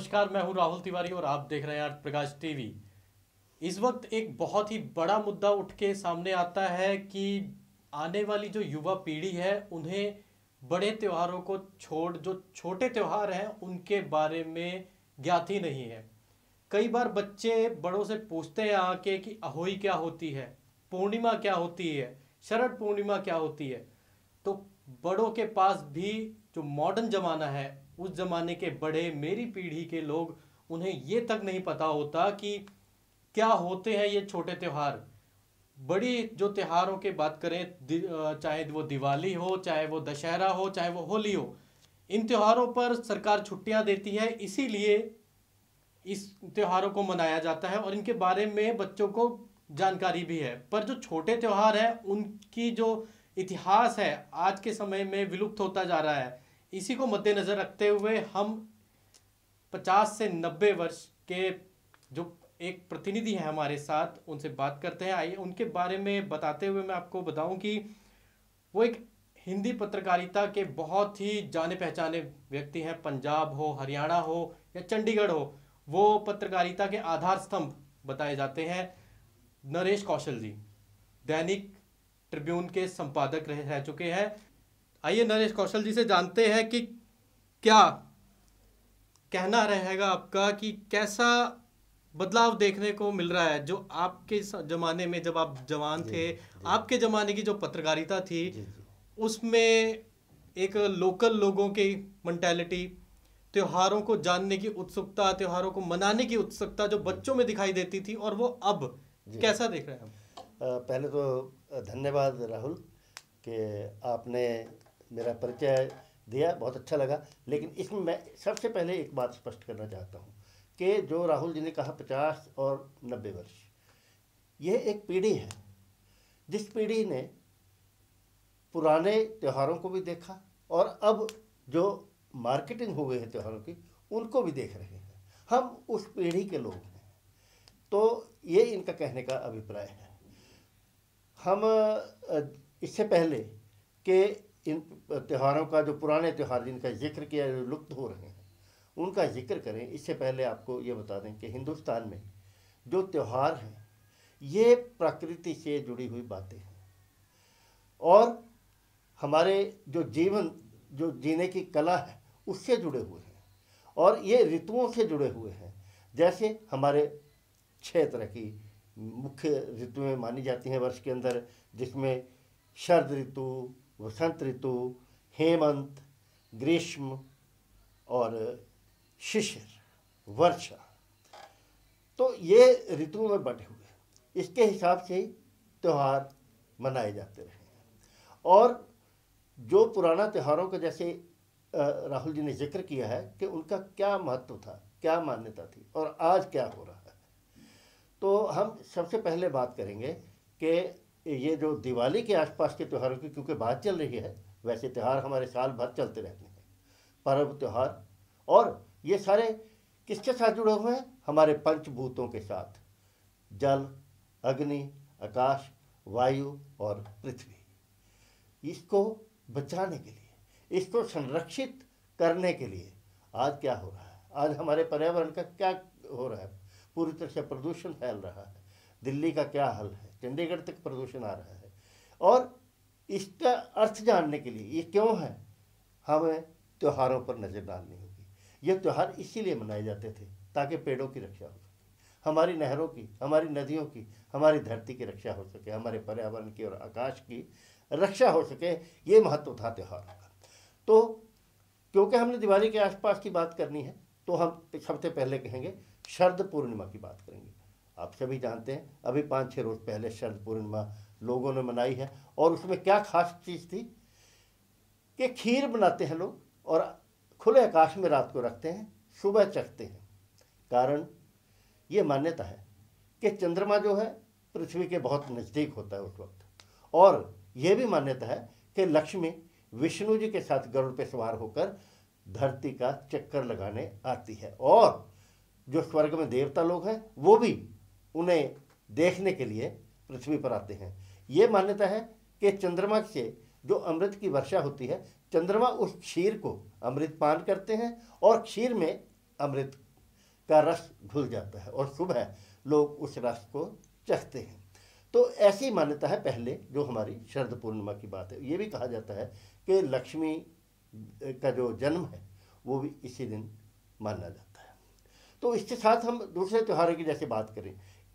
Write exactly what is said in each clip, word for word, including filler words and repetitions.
नमस्कार, मैं हूं राहुल तिवारी और आप देख रहे हैं आर्थ प्रकाश टीवी। इस वक्त एक बहुत ही बड़ा मुद्दा उठ के सामने आता है कि आने वाली जो युवा पीढ़ी है उन्हें बड़े त्योहारों को छोड़ जो छोटे त्योहार हैं उनके बारे में ज्ञात ही नहीं है। कई बार बच्चे बड़ों से पूछते हैं आके कि अहोई क्या होती है, पूर्णिमा क्या होती है, शरद पूर्णिमा क्या होती है। तो बड़ों के पास भी जो मॉडर्न ज़माना है, उस ज़माने के बड़े, मेरी पीढ़ी के लोग, उन्हें ये तक नहीं पता होता कि क्या होते हैं ये छोटे त्योहार। बड़ी जो त्योहारों की बात करें, दि- अ, चाहे वो दिवाली हो, चाहे वो दशहरा हो, चाहे वो होली हो, इन त्योहारों पर सरकार छुट्टियां देती है, इसीलिए इस त्योहारों को मनाया जाता है और इनके बारे में बच्चों को जानकारी भी है। पर जो छोटे त्योहार हैं उनकी जो इतिहास है आज के समय में विलुप्त होता जा रहा है। इसी को मद्देनजर रखते हुए हम पचास से नब्बे वर्ष के जो एक प्रतिनिधि हैं हमारे साथ, उनसे बात करते हैं। आइए उनके बारे में बताते हुए मैं आपको बताऊं कि वो एक हिंदी पत्रकारिता के बहुत ही जाने पहचाने व्यक्ति हैं। पंजाब हो, हरियाणा हो या चंडीगढ़ हो, वो पत्रकारिता के आधार स्तंभ बताए जाते हैं। नरेश कौशल जी दैनिक ट्रिब्यून के संपादक रह, रह चुके हैं। आइए नरेश कौशल जी से जानते हैं कि क्या कहना रहेगा आपका कि कैसा बदलाव देखने को मिल रहा है जो आपके स- जमाने में, जब आप जवान जी थे, जी आपके जमाने की जो पत्रकारिता थी जी जी उसमें एक लोकल लोगों की मेंटालिटी, त्योहारों को जानने की उत्सुकता, त्योहारों को मनाने की उत्सुकता जो जी बच्चों में दिखाई देती थी, और वो अब जी कैसा देख रहे हैं हम? अ, पहले तो धन्यवाद राहुल कि आपने मेरा परिचय दिया, बहुत अच्छा लगा। लेकिन इसमें मैं सबसे पहले एक बात स्पष्ट करना चाहता हूँ कि जो राहुल जी ने कहा पचास और नब्बे वर्ष, ये एक पीढ़ी है जिस पीढ़ी ने पुराने त्योहारों को भी देखा और अब जो मार्केटिंग हो गई है त्योहारों की उनको भी देख रहे हैं। हम उस पीढ़ी के लोग हैं, तो ये इनका कहने का अभिप्राय है। हम अ, इससे पहले कि इन त्योहारों का, जो पुराने त्यौहार जिनका जिक्र किया, जो लुप्त हो रहे हैं, उनका जिक्र करें, इससे पहले आपको ये बता दें कि हिंदुस्तान में जो त्यौहार हैं ये प्रकृति से जुड़ी हुई बातें हैं और हमारे जो जीवन, जो जीने की कला है, उससे जुड़े हुए हैं और ये ऋतुओं से जुड़े हुए हैं। जैसे हमारे छह तरह की मुख्य ऋतुएं मानी जाती हैं वर्ष के अंदर, जिसमें शरद ऋतु, वसंत ऋतु, हेमंत, ग्रीष्म और शिशिर, वर्षा। तो ये ऋतुओं में बटे हुए हैं, इसके हिसाब से ही त्यौहार मनाए जाते रहे हैं। और जो पुराना त्योहारों का, जैसे अ, राहुल जी ने जिक्र किया है कि उनका क्या महत्व था, क्या मान्यता थी और आज क्या हो रहा है, तो हम सबसे पहले बात करेंगे कि ये जो दिवाली के आसपास के त्योहारों की क्योंकि बात चल रही है, वैसे त्यौहार हमारे साल भर चलते रहते हैं, पर्व त्यौहार, और ये सारे किसके साथ जुड़े हुए हैं? हमारे पंचभूतों के साथ, जल, अग्नि, आकाश, वायु और पृथ्वी। इसको बचाने के लिए, इसको संरक्षित करने के लिए आज क्या हो रहा है, आज हमारे पर्यावरण का क्या हो रहा है? पूरी तरह से प्रदूषण फैल रहा है। दिल्ली का क्या हाल है, चंडीगढ़ तक प्रदूषण आ रहा है। और इसका अर्थ जानने के लिए, ये क्यों है, हमें त्योहारों पर नज़र डालनी होगी। ये त्यौहार इसीलिए मनाए जाते थे ताकि पेड़ों की रक्षा हो सके, हमारी नहरों की, हमारी नदियों की, हमारी धरती की रक्षा हो सके, हमारे पर्यावरण की और आकाश की रक्षा हो सके। ये महत्व था त्योहारों का। तो क्योंकि हमने दिवाली के आसपास की बात करनी है, तो हम सबसे पहले कहेंगे शरद पूर्णिमा की बात करेंगे। आप सभी जानते हैं अभी पाँच छः रोज़ पहले शरद पूर्णिमा लोगों ने मनाई है, और उसमें क्या खास चीज़ थी कि खीर बनाते हैं लोग और खुले आकाश में रात को रखते हैं, सुबह चखते हैं। कारण ये मान्यता है कि चंद्रमा जो है पृथ्वी के बहुत नज़दीक होता है उस वक्त, और यह भी मान्यता है कि लक्ष्मी विष्णु जी के साथ गरुड़ पे सवार होकर धरती का चक्कर लगाने आती है, और जो स्वर्ग में देवता लोग हैं वो भी उन्हें देखने के लिए पृथ्वी पर आते हैं। ये मान्यता है कि चंद्रमा से जो अमृत की वर्षा होती है, चंद्रमा उस क्षीर को अमृत पान करते हैं और क्षीर में अमृत का रस घुल जाता है और सुबह लोग उस रस को चखते हैं। तो ऐसी मान्यता है पहले, जो हमारी शरद पूर्णिमा की बात है। ये भी कहा जाता है कि लक्ष्मी का जो जन्म है वो भी इसी दिन माना जाता है। तो इसके साथ हम दूसरे त्योहारों की जैसे बात करें,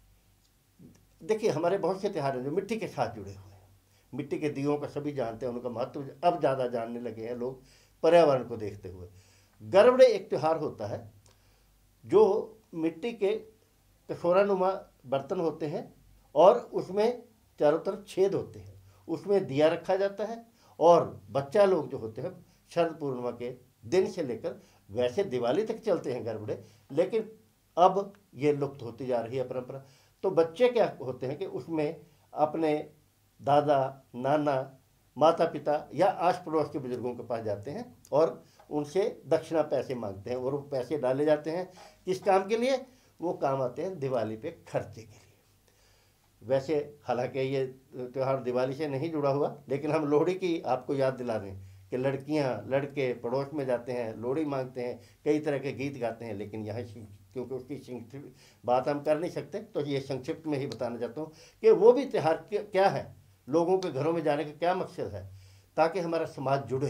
देखिए हमारे बहुत से त्योहार हैं जो मिट्टी के साथ जुड़े हुए हैं। मिट्टी के दियों का सभी जानते हैं, उनका महत्व अब ज़्यादा जानने लगे हैं लोग पर्यावरण को देखते हुए। गरबड़े एक त्यौहार होता है जो मिट्टी के कटोरानुमा बर्तन होते हैं और उसमें चारों तरफ छेद होते हैं, उसमें दिया रखा जाता है और बच्चा लोग जो होते हैं शरद पूर्णिमा के दिन से लेकर, वैसे दिवाली तक चलते हैं गरबड़े, लेकिन अब ये लुप्त होती जा रही है परंपरा। तो बच्चे क्या होते हैं कि उसमें अपने दादा, नाना, माता पिता या आस पड़ोस के बुजुर्गों के पास जाते हैं और उनसे दक्षिणा पैसे मांगते हैं और वो पैसे डाले जाते हैं किस काम के लिए? वो काम आते हैं दिवाली पे खर्चे के लिए। वैसे हालांकि ये त्यौहार दिवाली से नहीं जुड़ा हुआ, लेकिन हम लोहड़ी की आपको याद दिला दें कि लड़कियां लड़के पड़ोस में जाते हैं, लोहड़ी मांगते हैं, कई तरह के गीत गाते हैं। लेकिन यहाँ क्योंकि उसकी संक्षिप्त बात हम कर नहीं सकते, तो ये संक्षिप्त में ही बताना चाहता हूँ कि वो भी त्यौहार क्या है, लोगों के घरों में जाने का क्या मकसद है, ताकि हमारा समाज जुड़े,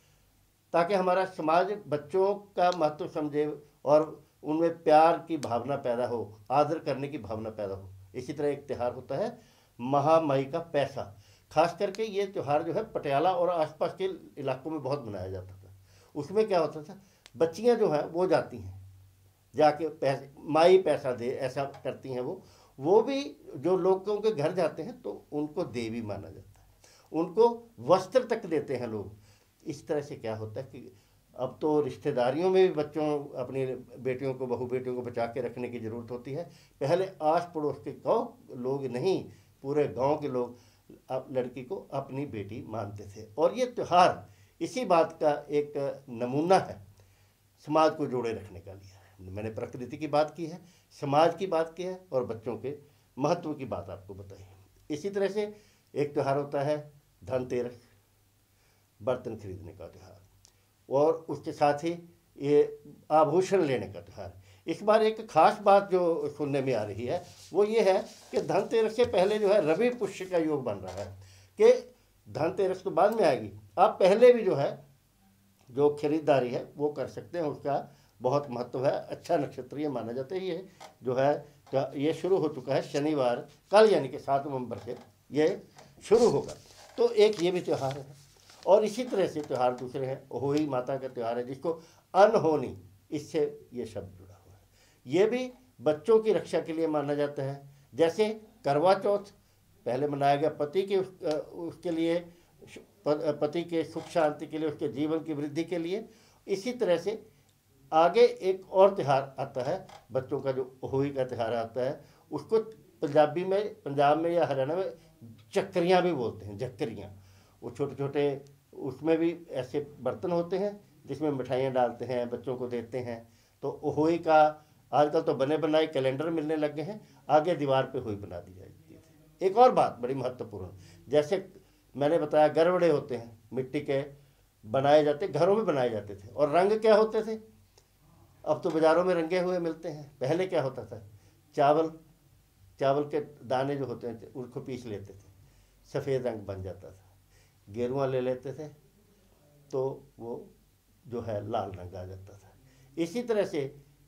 ताकि हमारा समाज बच्चों का महत्व समझे और उनमें प्यार की भावना पैदा हो, आदर करने की भावना पैदा हो। इसी तरह एक त्यौहार होता है महामाई का पैसा। खास करके ये त्यौहार जो है पटियाला और आसपास के इलाकों में बहुत मनाया जाता था। उसमें क्या होता था, बच्चियां जो हैं वो जाती हैं, जाके पैसे माई पैसा दे, ऐसा करती हैं वो वो भी जो लोगों के घर जाते हैं तो उनको देवी माना जाता है, उनको वस्त्र तक देते हैं लोग। इस तरह से क्या होता है कि अब तो रिश्तेदारियों में भी बच्चों अपनी बेटियों को, बहू बेटियों को बचा के रखने की ज़रूरत होती है। पहले आस पड़ोस के गाँव लोग नहीं, पूरे गांव के लोग लड़की को अपनी बेटी मानते थे। और ये त्यौहार इसी बात का एक नमूना है, समाज को जोड़े रखने का लिया है। मैंने प्रकृति की बात की है, समाज की बात की है और बच्चों के महत्व की बात आपको बताई है। इसी तरह से एक त्यौहार होता है धनतेरस, बर्तन खरीदने का त्यौहार, और उसके साथ ही ये आभूषण लेने का त्यौहार। इस बार एक खास बात जो सुनने में आ रही है वो ये है कि धनतेरस से पहले जो है रवि पुष्य का योग बन रहा है कि धनतेरस तो बाद में आएगी, आप पहले भी जो है जो खरीदारी है वो कर सकते हैं। उसका बहुत महत्व है, अच्छा नक्षत्र ये माना जाता है। ये जो है ये शुरू हो चुका है शनिवार, कल यानी कि सात नवंबर से ये शुरू होगा। तो एक ये भी त्यौहार है। और इसी तरह से त्यौहार दूसरे हैं, होई माता का त्यौहार है जिसको अनहोनी, इससे ये शब्द जुड़ा हुआ है। ये भी बच्चों की रक्षा के लिए माना जाता है। जैसे करवा चौथ पहले मनाया गया पति के उस, उसके लिए, पति के सुख शांति के लिए, उसके जीवन की वृद्धि के लिए। इसी तरह से आगे एक और त्यौहार आता है बच्चों का, जो होली का त्यौहार आता है, उसको पंजाबी में, पंजाब में या हरियाणा में चक्करियाँ भी बोलते हैं, झक्करियाँ। वो छोटे छोटे उसमें भी ऐसे बर्तन होते हैं जिसमें मिठाइयाँ डालते हैं, बच्चों को देते हैं। तो होली का आजकल तो बने बनाए कैलेंडर मिलने लग गए हैं, आगे दीवार पे होली बना दी जाती है। एक और बात बड़ी महत्वपूर्ण, जैसे मैंने बताया गरबड़े होते हैं, मिट्टी के बनाए जाते, घरों में बनाए जाते थे। और रंग क्या होते थे, अब तो बाज़ारों में रंगे हुए मिलते हैं। पहले क्या होता था, चावल चावल के दाने जो होते हैं उनको पीस लेते थे, सफ़ेद रंग बन जाता था। गेरुआ ले लेते थे तो वो जो है लाल रंग आ जाता था। इसी तरह से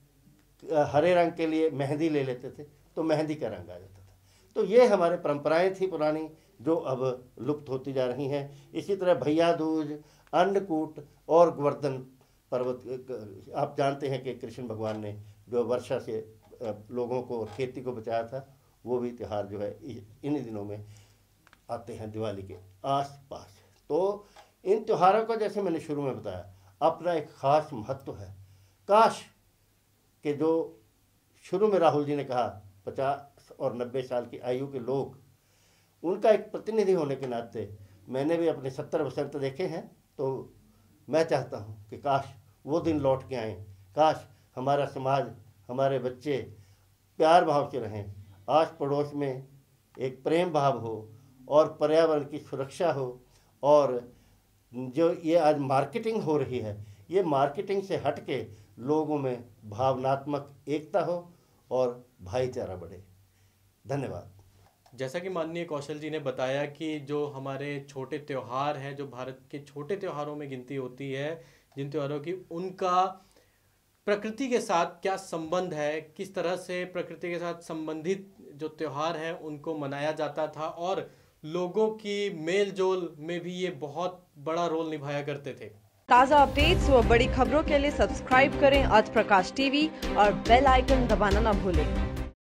हरे रंग के लिए मेहंदी ले लेते थे तो मेहंदी का रंग आ जाता था। तो ये हमारे परंपराएं थी पुरानी, जो अब लुप्त होती जा रही हैं। इसी तरह भैया दूज, अन्नकूट और गोवर्धन पर्वत, आप जानते हैं कि कृष्ण भगवान ने जो वर्षा से लोगों को, खेती को बचाया था, वो भी त्यौहार जो है इन दिनों में आते हैं दिवाली के आस पास। तो इन त्योहारों का, जैसे मैंने शुरू में बताया, अपना एक खास महत्व है। काश कि जो शुरू में राहुल जी ने कहा पचास और नब्बे साल की आयु के लोग, उनका एक प्रतिनिधि होने के नाते मैंने भी अपने सत्तर वसंत देखे हैं। तो मैं चाहता हूँ कि काश वो दिन लौट के आएँ, काश हमारा समाज, हमारे बच्चे प्यार भाव से रहें, आस पड़ोस में एक प्रेम भाव हो और पर्यावरण की सुरक्षा हो। और जो ये आज मार्केटिंग हो रही है, ये मार्केटिंग से हट के लोगों में भावनात्मक एकता हो और भाईचारा बढ़े। धन्यवाद। जैसा कि माननीय कौशल जी ने बताया कि जो हमारे छोटे त्यौहार हैं, जो भारत के छोटे त्योहारों में गिनती होती है, जिन त्योहारों की उनका प्रकृति के साथ क्या संबंध है, किस तरह से प्रकृति के साथ संबंधित जो त्योहार हैं उनको मनाया जाता था और लोगों की मेल जोल में भी ये बहुत बड़ा रोल निभाया करते थे। ताज़ा अपडेट्स व बड़ी खबरों के लिए सब्सक्राइब करें आज प्रकाश टीवी और बेल आइकन दबाना ना भूलें।